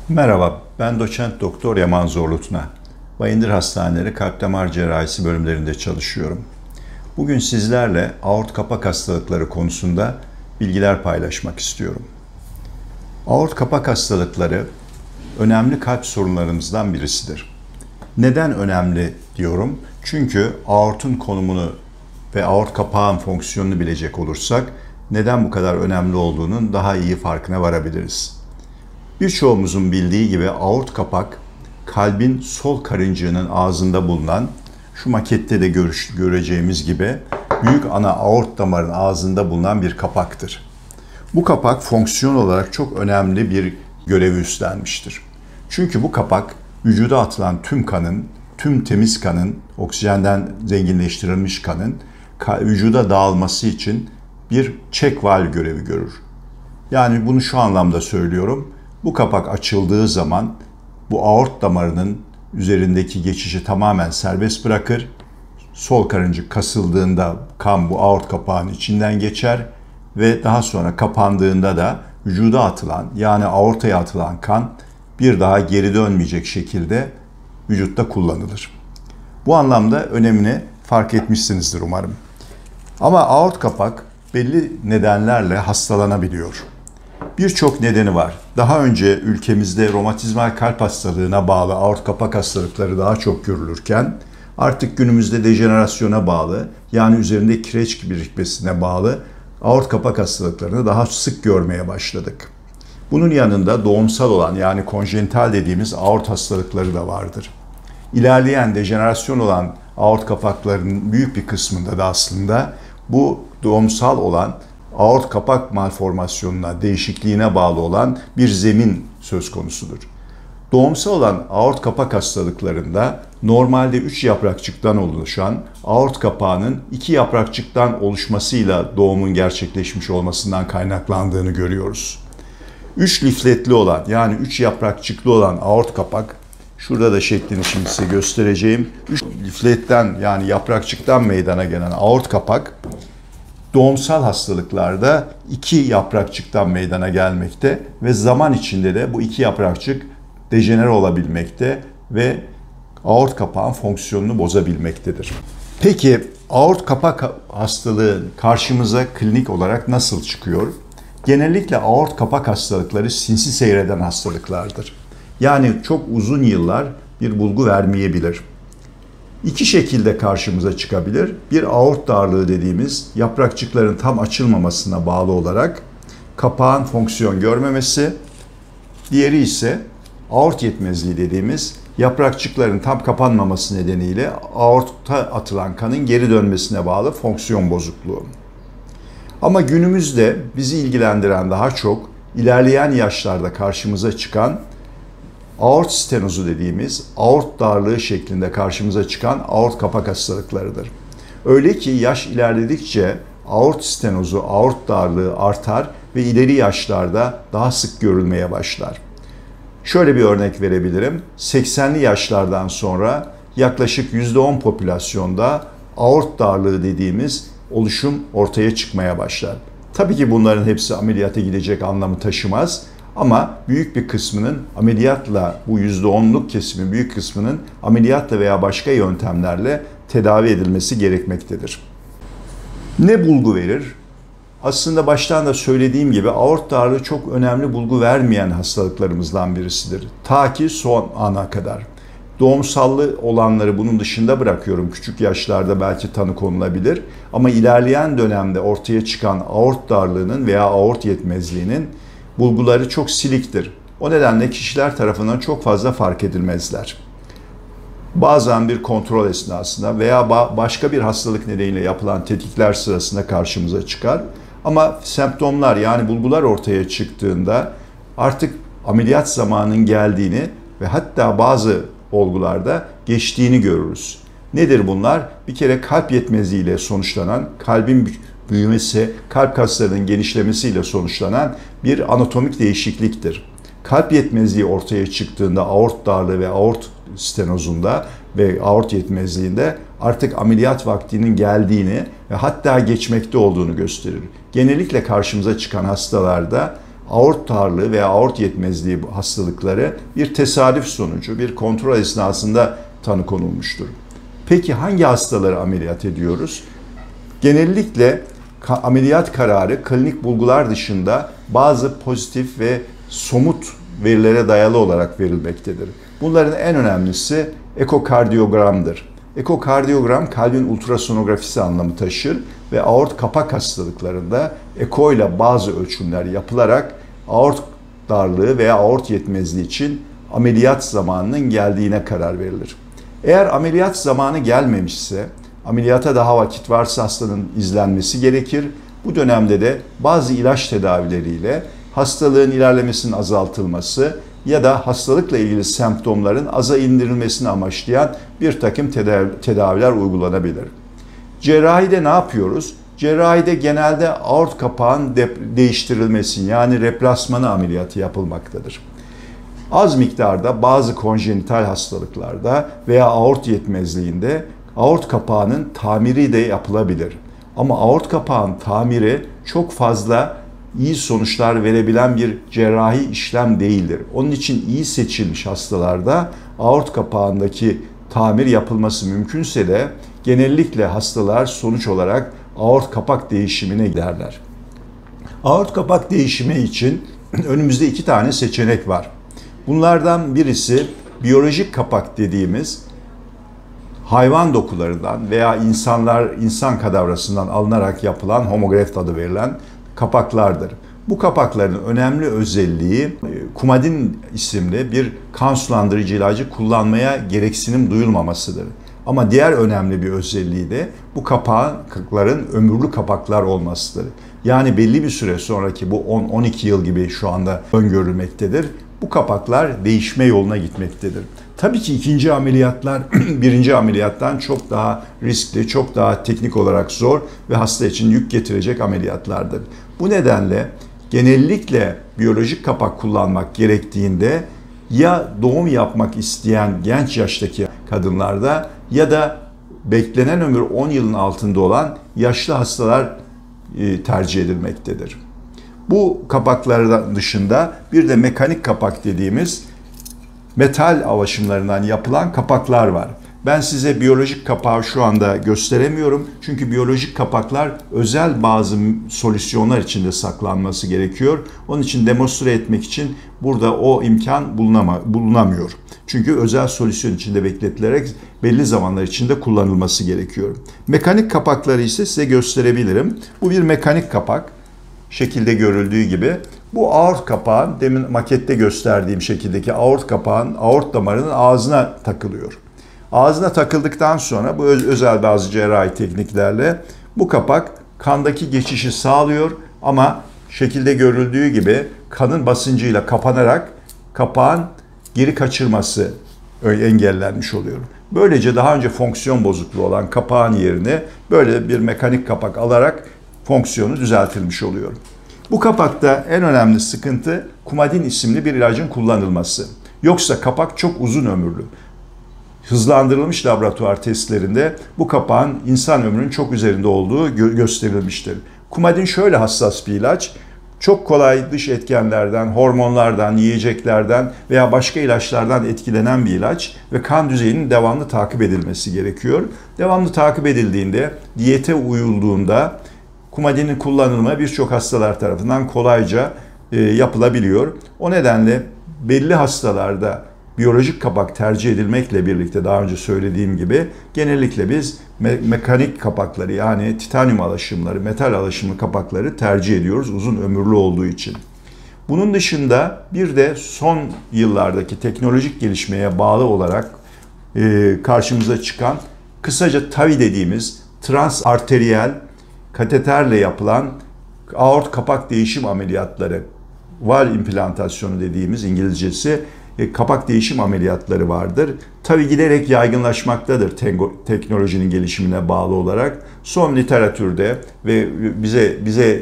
Merhaba, ben doçent doktor Yaman Zorlutna. Bayındır Hastaneleri Kalp Damar Cerrahisi bölümlerinde çalışıyorum. Bugün sizlerle aort kapak hastalıkları konusunda bilgiler paylaşmak istiyorum. Aort kapak hastalıkları önemli kalp sorunlarımızdan birisidir. Neden önemli diyorum? Çünkü aortun konumunu ve aort kapağın fonksiyonunu bilecek olursak neden bu kadar önemli olduğunun daha iyi farkına varabiliriz. Birçoğumuzun bildiği gibi aort kapak, kalbin sol karıncığının ağzında bulunan, şu makette de göreceğimiz gibi büyük ana aort damarın ağzında bulunan bir kapaktır. Bu kapak fonksiyon olarak çok önemli bir görevi üstlenmiştir. Çünkü bu kapak vücuda atılan tüm kanın, tüm temiz kanın, oksijenden zenginleştirilmiş kanın vücuda dağılması için bir check valve görevi görür. Yani bunu şu anlamda söylüyorum. Bu kapak açıldığı zaman bu aort damarının üzerindeki geçişi tamamen serbest bırakır. Sol karıncık kasıldığında kan bu aort kapağının içinden geçer ve daha sonra kapandığında da vücuda atılan yani aortaya atılan kan bir daha geri dönmeyecek şekilde vücutta kullanılır. Bu anlamda önemini fark etmişsinizdir umarım. Ama aort kapak belli nedenlerle hastalanabiliyor. Birçok nedeni var. Daha önce ülkemizde romatizmal kalp hastalığına bağlı aort kapak hastalıkları daha çok görülürken artık günümüzde dejenerasyona bağlı yani üzerinde kireç birikmesine bağlı aort kapak hastalıklarını daha sık görmeye başladık. Bunun yanında doğumsal olan yani konjenital dediğimiz aort hastalıkları da vardır. İlerleyen dejenerasyon olan aort kapaklarının büyük bir kısmında da aslında bu doğumsal olan aort kapak malformasyonuna, değişikliğine bağlı olan bir zemin söz konusudur. Doğumsal olan aort kapak hastalıklarında normalde 3 yaprakçıktan oluşan aort kapağının 2 yaprakçıktan oluşmasıyla doğumun gerçekleşmiş olmasından kaynaklandığını görüyoruz. 3 lifletli olan yani 3 yaprakçıklı olan aort kapak, şurada da şeklini şimdi size göstereceğim. 3 lifletten yani yaprakçıktan meydana gelen aort kapak doğumsal hastalıklarda 2 yaprakçıktan meydana gelmekte ve zaman içinde de bu 2 yaprakçık dejenere olabilmekte ve aort kapağın fonksiyonunu bozabilmektedir. Peki aort kapak hastalığı karşımıza klinik olarak nasıl çıkıyor? Genellikle aort kapak hastalıkları sinsi seyreden hastalıklardır. Yani çok uzun yıllar bir bulgu vermeyebilir. 2 şekilde karşımıza çıkabilir. Bir aort darlığı dediğimiz yaprakçıkların tam açılmamasına bağlı olarak kapağın fonksiyon görmemesi. Diğeri ise aort yetmezliği dediğimiz yaprakçıkların tam kapanmaması nedeniyle aorta atılan kanın geri dönmesine bağlı fonksiyon bozukluğu. Ama günümüzde bizi ilgilendiren daha çok ilerleyen yaşlarda karşımıza çıkan aort stenozu dediğimiz aort darlığı şeklinde karşımıza çıkan aort kapak hastalıklarıdır. Öyle ki yaş ilerledikçe aort stenozu, aort darlığı artar ve ileri yaşlarda daha sık görülmeye başlar. Şöyle bir örnek verebilirim. 80'li yaşlardan sonra yaklaşık %10 popülasyonda aort darlığı dediğimiz oluşum ortaya çıkmaya başlar. Tabii ki bunların hepsi ameliyata gidecek anlamı taşımaz. Ama büyük bir kısmının ameliyatla, bu %10'luk kesimin büyük kısmının ameliyatla veya başka yöntemlerle tedavi edilmesi gerekmektedir. Ne bulgu verir? Aslında baştan da söylediğim gibi aort darlığı çok önemli bulgu vermeyen hastalıklarımızdan birisidir. Ta ki son ana kadar. Doğumsallı olanları bunun dışında bırakıyorum. Küçük yaşlarda belki tanı konulabilir. Ama ilerleyen dönemde ortaya çıkan aort darlığının veya aort yetmezliğinin bulguları çok siliktir. O nedenle kişiler tarafından çok fazla fark edilmezler. Bazen bir kontrol esnasında veya başka bir hastalık nedeniyle yapılan tetkikler sırasında karşımıza çıkar. Ama semptomlar yani bulgular ortaya çıktığında artık ameliyat zamanının geldiğini ve hatta bazı olgularda geçtiğini görürüz. Nedir bunlar? Bir kere kalp yetmezliğiyle sonuçlanan, kalbin büyümesi, kalp kaslarının genişlemesiyle sonuçlanan bir anatomik değişikliktir. Kalp yetmezliği ortaya çıktığında aort darlığı ve aort stenozunda ve aort yetmezliğinde artık ameliyat vaktinin geldiğini ve hatta geçmekte olduğunu gösterir. Genellikle karşımıza çıkan hastalarda aort darlığı veya aort yetmezliği hastalıkları bir tesadüf sonucu, bir kontrol esnasında tanı konulmuştur. Peki hangi hastaları ameliyat ediyoruz? Genellikle ameliyat kararı klinik bulgular dışında bazı pozitif ve somut verilere dayalı olarak verilmektedir. Bunların en önemlisi ekokardiyogramdır. Ekokardiyogram kalbin ultrasonografisi anlamı taşır ve aort kapak hastalıklarında eko ile bazı ölçümler yapılarak aort darlığı veya aort yetmezliği için ameliyat zamanının geldiğine karar verilir. Eğer ameliyat zamanı gelmemişse, ameliyata daha vakit varsa hastanın izlenmesi gerekir. Bu dönemde de bazı ilaç tedavileriyle hastalığın ilerlemesinin azaltılması ya da hastalıkla ilgili semptomların aza indirilmesini amaçlayan bir takım tedaviler uygulanabilir. Cerrahide ne yapıyoruz? Cerrahide genelde aort kapağın değiştirilmesi yani replasmanı ameliyatı yapılmaktadır. Az miktarda bazı konjenital hastalıklarda veya aort yetmezliğinde aort kapağının tamiri de yapılabilir. Ama aort kapağın tamiri çok fazla iyi sonuçlar verebilen bir cerrahi işlem değildir. Onun için iyi seçilmiş hastalarda aort kapağındaki tamir yapılması mümkünse de genellikle hastalar sonuç olarak aort kapak değişimine giderler. Aort kapak değişimi için önümüzde 2 tane seçenek var. Bunlardan birisi biyolojik kapak dediğimiz hayvan dokularından veya insan kadavrasından alınarak yapılan homograft adı verilen kapaklardır. Bu kapakların önemli özelliği Coumadin isimli bir kan sulandırıcı ilacı kullanmaya gereksinim duyulmamasıdır. Ama diğer önemli bir özelliği de bu kapakların ömürlü kapaklar olmasıdır. Yani belli bir süre sonraki bu 10-12 yıl gibi şu anda öngörülmektedir. Bu kapaklar değişme yoluna gitmektedir. Tabii ki ikinci ameliyatlar birinci ameliyattan çok daha riskli, çok daha teknik olarak zor ve hasta için yük getirecek ameliyatlardır. Bu nedenle genellikle biyolojik kapak kullanmak gerektiğinde ya doğum yapmak isteyen genç yaştaki kadınlarda ya da beklenen ömür 10 yılın altında olan yaşlı hastalar tercih edilmektedir. Bu kapaklardan dışında bir de mekanik kapak dediğimiz metal alaşımlarından yapılan kapaklar var. Ben size biyolojik kapağı şu anda gösteremiyorum. Çünkü biyolojik kapaklar özel bazı solüsyonlar içinde saklanması gerekiyor. Onun için demonstre etmek için burada o imkan bulunamıyor. Çünkü özel solüsyon içinde bekletilerek belli zamanlar içinde kullanılması gerekiyor. Mekanik kapakları ise size gösterebilirim. Bu bir mekanik kapak. Şekilde görüldüğü gibi. Bu aort kapağın, demin makette gösterdiğim şekildeki aort kapağın aort damarının ağzına takılıyor. Ağzına takıldıktan sonra bu özel bazı cerrahi tekniklerle bu kapak kandaki geçişi sağlıyor ama şekilde görüldüğü gibi kanın basıncıyla kapanarak kapağın geri kaçırması engellenmiş oluyor. Böylece daha önce fonksiyon bozukluğu olan kapağın yerine böyle bir mekanik kapak alarak fonksiyonu düzeltilmiş oluyor. Bu kapakta en önemli sıkıntı Coumadin isimli bir ilacın kullanılması. Yoksa kapak çok uzun ömürlü. Hızlandırılmış laboratuvar testlerinde bu kapağın insan ömrünün çok üzerinde olduğu gösterilmiştir. Coumadin şöyle hassas bir ilaç. Çok kolay dış etkenlerden, hormonlardan, yiyeceklerden veya başka ilaçlardan etkilenen bir ilaç ve kan düzeyinin devamlı takip edilmesi gerekiyor. Devamlı takip edildiğinde, diyete uyulduğunda Coumadin'in kullanımı birçok hastalar tarafından kolayca yapılabiliyor. O nedenle belli hastalarda biyolojik kapak tercih edilmekle birlikte daha önce söylediğim gibi genellikle biz mekanik kapakları yani titanyum alaşımları, metal alaşımlı kapakları tercih ediyoruz uzun ömürlü olduğu için. Bunun dışında bir de son yıllardaki teknolojik gelişmeye bağlı olarak karşımıza çıkan kısaca TAVI dediğimiz transarteriyel kateterle yapılan aort kapak değişim ameliyatları, valv implantasyonu dediğimiz İngilizcesi kapak değişim ameliyatları vardır. Tabii giderek yaygınlaşmaktadır teknolojinin gelişimine bağlı olarak. Son literatürde ve bize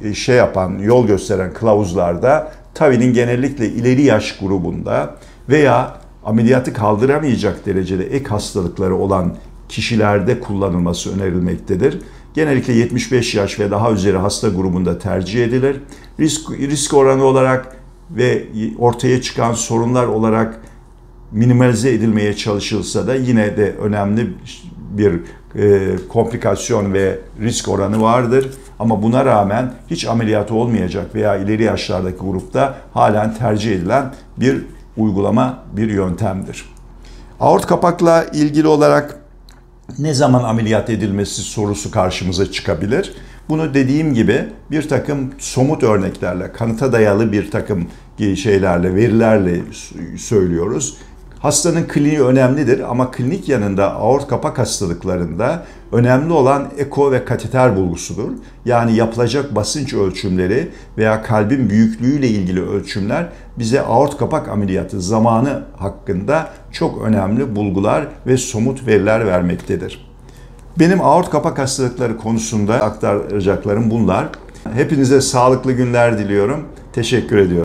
yol gösteren kılavuzlarda TAVI'nin genellikle ileri yaş grubunda veya ameliyatı kaldıramayacak derecede ek hastalıkları olan kişilerde kullanılması önerilmektedir. Genellikle 75 yaş ve daha üzeri hasta grubunda tercih edilir. Risk oranı olarak ve ortaya çıkan sorunlar olarak minimalize edilmeye çalışılsa da yine de önemli bir komplikasyon ve risk oranı vardır. Ama buna rağmen hiç ameliyatı olmayacak veya ileri yaşlardaki grupta halen tercih edilen bir uygulama, bir yöntemdir. Aort kapakla ilgili olarak ne zaman ameliyat edilmesi sorusu karşımıza çıkabilir. Bunu dediğim gibi bir takım somut örneklerle, kanıta dayalı bir takım şeylerle, verilerle söylüyoruz. Hastanın kliniği önemlidir ama klinik yanında aort kapak hastalıklarında önemli olan eko ve kateter bulgusudur. Yani yapılacak basınç ölçümleri veya kalbin büyüklüğüyle ilgili ölçümler bize aort kapak ameliyatı zamanı hakkında çok önemli bulgular ve somut veriler vermektedir. Benim aort kapak hastalıkları konusunda aktaracaklarım bunlar. Hepinize sağlıklı günler diliyorum. Teşekkür ediyorum.